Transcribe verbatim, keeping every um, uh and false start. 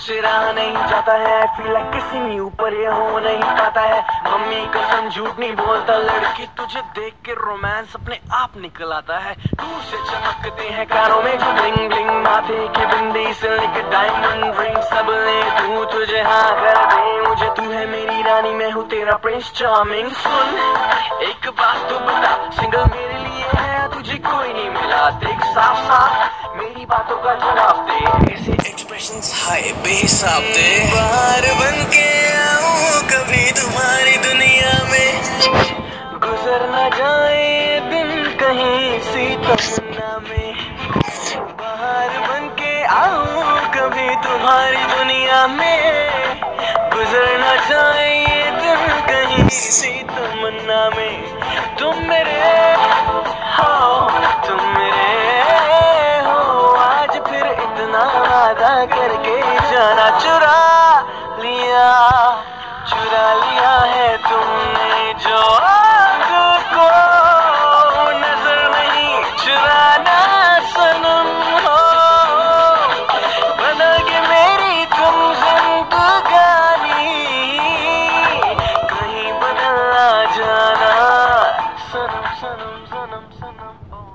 तुझसे रहा नहीं जाता है। आई फील लाइक किसी में ऊपर ये हो नहीं पाता है। मम्मी कसम झूठ नहीं बोलता लड़की, तुझे देख के रोमांस अपने आप निकल आता है। दूर से चमकते हैं कानों में जो ब्लिंग ब्लिंग, माथे की बिंदी से लेकर डायमंड रिंग, सब ले तू तुझे हाँ कर दे मुझे। तू है मेरी रानी, मैं हूँ तेरा प्रिंस चार्मिंग। सुन एक बात तो बता, सिंगल मेरे लिए है तुझे कोई नहीं मिला। देख साफ साफ मेरी बातों का जवाब दे, ऐसे एक्सप्रेशंस हाय बेहिसाब दे। बाहर बन के आऊं कभी तुम्हारी दुनिया में, गुजर न जाए दिन कहीं सी तमन्ना में। बाहर बन के आऊं कभी तुम्हारी दुनिया में, गुजर न जाए ये दिन कहीं सी तमन्ना में। तुम मेरे हो, तुम मेरे हो, आज फिर इतना वादा करके जाना। चुरा लिया, चुरा लिया है तुमने जो को नजर नहीं चुराना सनम हो। बदल के मेरी तुम जिंदगानी, कहीं बदल ना जाना सनम सनम सनम सनम।